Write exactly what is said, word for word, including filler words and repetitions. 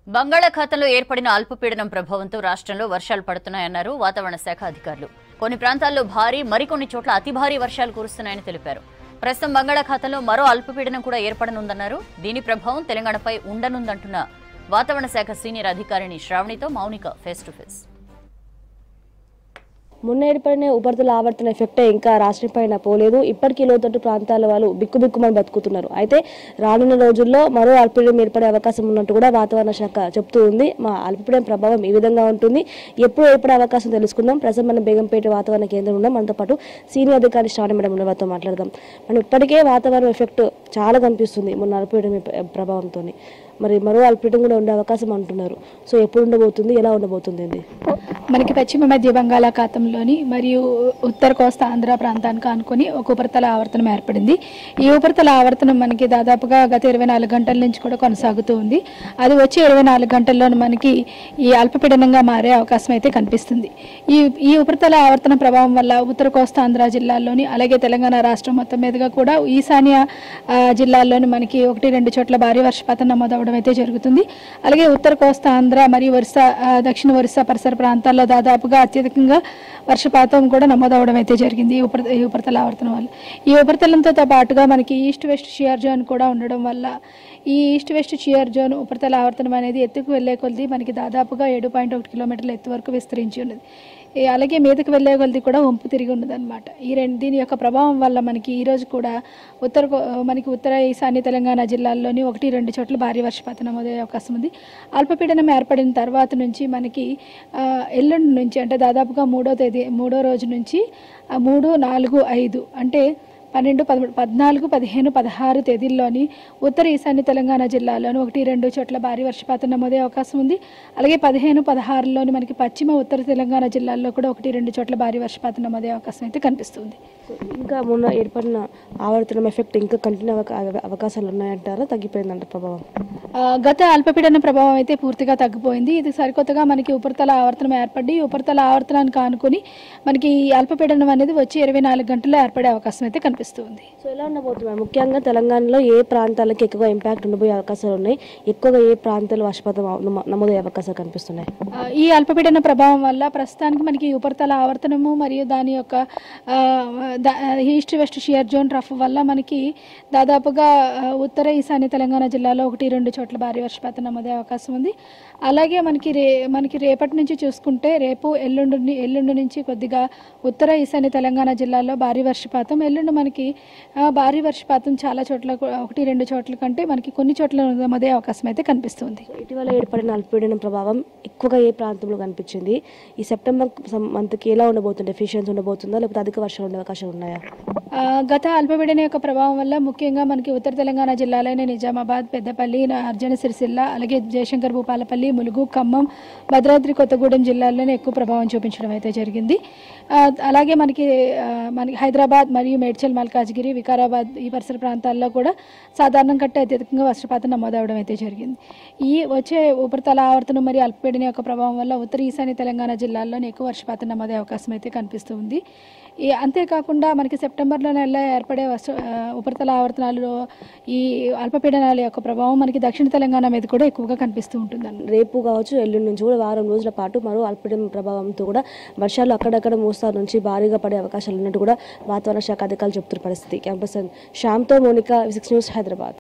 బంగాళాఖాతంలో ఏర్పడిన అల్పపీడనం ప్రభావంతో రాష్ట్రంలో వర్షాలు పడుతున్నాయన్నారు వాతావరణ శాఖ అధికారులు. కొన్ని ప్రాంతాల్లో భారీ, మరికొన్ని చోట్ల అతి భారీ వర్షాలు కురుస్తున్నాయని తెలిపారు. ప్రస్తుతం బంగాళాఖాతంలో మరో అల్పపీడనం కూడా ఏర్పడనుందన్నారు. దీని ప్రభావం తెలంగాణపై ఉండనుందంటున్న వాతావరణ శాఖ సీనియర్ అధికారిని శ్రావణితో మౌనిక ఫేస్ టు ఫేస్. మొన్న ఏర్పడిన ఉపరితల ఆవర్తన ఎఫెక్టే ఇంకా రాష్ట్రం పైన పోలేదు. ఇప్పటికీ లోతట్టు ప్రాంతాల వాళ్ళు బిక్కుబిక్కుమని బతుకుతున్నారు. అయితే రానున్న రోజుల్లో మరో అల్పపీడనం ఏర్పడే అవకాశం ఉన్నట్టు కూడా వాతావరణ శాఖ చెప్తూ ఉంది. మా అల్పపీడనం ప్రభావం ఈ విధంగా ఉంటుంది, ఎప్పుడు ఏర్పడే అవకాశం తెలుసుకుందాం. ప్రస్తుతం మనం బేగంపేట వాతావరణ కేంద్రం ఉన్నాం. మనతో పాటు సీనియర్ అధికారి శ్రావణి మేడం ఉన్న వారితో మాట్లాడదాం. మనం ఇప్పటికే వాతావరణ ఎఫెక్ట్ చాలా కనిపిస్తుంది మొన్న అల్పపీడనం ప్రభావంతో. మరి మరో అల్పపీడనం కూడా ఉండే అవకాశం అంటున్నారు. సో ఎప్పుడు ఉండబోతుంది, ఎలా ఉండబోతుంది? మనకి పశ్చిమ మధ్య బంగాళాఖాతంలోని మరియు ఉత్తర కోస్తా ఆంధ్ర ప్రాంతానికి ఆనుకొని ఒక ఉపరితల ఆవర్తనం ఏర్పడింది. ఈ ఉపరితల ఆవర్తనం మనకి దాదాపుగా గత ఇరవై నాలుగు గంటల నుంచి కూడా కొనసాగుతూ ఉంది. అది వచ్చే ఇరవై నాలుగు గంటల్లో మనకి ఈ అల్పపీడనంగా మారే అవకాశం అయితే కనిపిస్తుంది. ఈ ఈ ఉపరితల ఆవర్తన ప్రభావం వల్ల ఉత్తర కోస్తా ఆంధ్ర జిల్లాల్లోని, అలాగే తెలంగాణ రాష్ట్రం మొత్తం మీదుగా కూడా ఈశాన్య జిల్లాల్లోని మనకి ఒకటి రెండు చోట్ల భారీ వర్షపాతం నమోదవడం అయితే జరుగుతుంది. అలాగే ఉత్తర కోస్తా ఆంధ్ర మరియు ఒరిస్సా, దక్షిణ ఒరిస్సా పరిసర ప్రాంతాల్లో దాదాపుగా అత్యధికంగా వర్షపాతం కూడా నమోదవడం అయితే జరిగింది ఈ ఉపరి ఈ ఉపరితల ఆవర్తనం వల్ల. ఈ ఉపరితలంతో పాటుగా మనకి ఈస్ట్ వెస్ట్ షియర్ జోన్ కూడా ఉండడం వల్ల ఈ ఈస్ట్ వెస్ట్ షియర్ జోన్ ఉపరితల ఆవర్తనం అనేది ఎత్తుకు వెళ్లే కొద్ది మనకి దాదాపుగా ఏడు పాయింట్ ఒకటి కిలోమీటర్ల ఎత్తు వరకు విస్తరించి ఉన్నది. అలాగే మీదకి వెళ్లే కొద్ది కూడా వంపు తిరిగి ఉన్నదన్నమాట. ఈ రెండు దీని యొక్క ప్రభావం వల్ల మనకి ఈరోజు కూడా ఉత్తర మనకి ఉత్తర ఈశాన్య తెలంగాణ జిల్లాల్లోని ఒకటి రెండు చోట్ల భారీ వర్షపాతం నమోదయ్యే అవకాశం ఉంది. అల్పపీడనం ఏర్పడిన తర్వాత నుంచి మనకి ఎల్లుండి నుంచి అంటే దాదాపుగా మూడో తేదీ మూడో రోజు నుంచి మూడు నాలుగు ఐదు అంటే పన్నెండు పదమూడు పద్నాలుగు పదిహేను పదహారు తేదీల్లోని ఉత్తర ఈశాన్య తెలంగాణ జిల్లాలోని ఒకటి రెండు చోట్ల భారీ వర్షపాతం నమోదయ్యే అవకాశం ఉంది. అలాగే పదిహేను పదహారులోని మనకి పశ్చిమ ఉత్తర తెలంగాణ జిల్లాల్లో కూడా ఒకటి రెండు చోట్ల భారీ వర్షపాతం నమోదయ్యే అవకాశం అయితే కనిపిస్తుంది. ఇంకా మొన్న ఏర్పడిన ఆవర్తనం ఎఫెక్ట్ ఇంకా కంటిన్యూ అవకాశాలు ఉన్నాయంటారా? తగ్గిపోయిందంట ప్రభావం? గత అల్పపీడన ప్రభావం అయితే పూర్తిగా తగ్గిపోయింది. ఇది సరికొత్తగా మనకి ఉపరితల ఆవర్తనం ఏర్పడి ఉపరితల ఆవర్తనానికి ఆనుకొని మనకి ఈ అల్పపీడనం అనేది వచ్చి ఇరవై నాలుగు గంటల్లో ఏర్పడే అవకాశం అయితే కనిపిస్తుంది. సో ఎలా ఉండబోతున్నారు? ముఖ్యంగా తెలంగాణలో ఏ ప్రాంతాలకు ఎక్కువగా ఇంపాక్ట్ ఉండబోయే అవకాశాలు ఉన్నాయి? ఎక్కువగా ఏ ప్రాంతాలు వర్షపాతం నమోదయ్యే అవకాశాలు కనిపిస్తున్నాయి? ఈ అల్పపీడన ప్రభావం వల్ల ప్రస్తుతానికి మనకి ఉపరితల ఆవర్తనము మరియు దాని యొక్క ఈస్ట్ వెస్ట్ షియర్ జోన్ రఫ్ వల్ల మనకి దాదాపుగా ఉత్తర ఈశాన్య తెలంగాణ జిల్లాలో ఒకటి రెండు చోట్ల భారీ వర్షపాతం నమోదయ్యే అవకాశం ఉంది. అలాగే మనకి రే మనకి రేపటి నుంచి చూసుకుంటే రేపు ఎల్లుండి ఎల్లుండి నుంచి కొద్దిగా ఉత్తర ఈశాన్య తెలంగాణ జిల్లాలో భారీ వర్షపాతం, ఎల్లుండి మనకి భారీ వర్షపాతం చాలా చోట్ల ఒకటి రెండు చోట్ల కంటే మనకి కొన్ని చోట్ల నమోదయ్యే అవకాశం అయితే కనిపిస్తుంది. ఇటీవల ఏర్పడిన అల్పపీడనం ప్రభావం ఎక్కువగా ఏ ప్రాంతంలో కనిపించింది? ఈ సెప్టెంబర్ మంత్కి ఎలా ఉండబోతుంది? ఎఫిషియన్సీ ఉండబోతుందా లేకపోతే అధిక వర్షాలు ఉండే అవకాశాలు ఉన్నాయా? గత అల్పపీడనం యొక్క ప్రభావం వల్ల ముఖ్యంగా మనకి ఉత్తర తెలంగాణ జిల్లాలైన నిజామాబాద్, పెద్దపల్లి, అర్జున సిరిసిల్ల, అలాగే జయశంకర్ భూపాలపల్లి, ములుగు, ఖమ్మం, భద్రాద్రి కొత్తగూడెం జిల్లాల్లోనే ఎక్కువ ప్రభావం చూపించడం అయితే జరిగింది. అలాగే మనకి మనకి హైదరాబాద్ మరియు మేడ్చల్, మల్కాజ్గిరి, వికారాబాద్ ఈ పరిసర ప్రాంతాల్లో కూడా సాధారణం కంటే అత్యధికంగా వర్షపాతం నమోదవడం అయితే జరిగింది. ఈ వచ్చే ఉపరితల ఆవర్తనం మరియు అల్పపీడనం యొక్క ప్రభావం వల్ల ఉత్తర ఈశాన్య తెలంగాణ జిల్లాల్లోనే ఎక్కువ వర్షపాతం నమోదయ్యే అవకాశం అయితే కనిపిస్తుంది. ఈ అంతేకాకుండా మనకి సెప్టెంబర్లో నెల ఏర్పడే వర్ష ఉపరితల ఆవర్తనాలలో ఈ అల్పపీడనాల యొక్క ప్రభావం మనకి దక్షిణ తెలంగాణ మీద కూడా ఎక్కువగా కనిపిస్తూ ఉంటుందండి. రేపు కావచ్చు, ఎల్లుండి నుంచి కూడా వారం రోజుల పాటు మరో అల్పపీడనం ప్రభావంతో కూడా వర్షాలు అక్కడక్కడ మోస్తారు నుంచి భారీగా పడే అవకాశాలు ఉన్నట్టు కూడా వాతావరణ శాఖ అధికారులు చెప్తున్న పరిస్థితి. క్యాంపస్ శ్యామ్తో మౌనిక, సిక్స్ న్యూస్, హైదరాబాద్.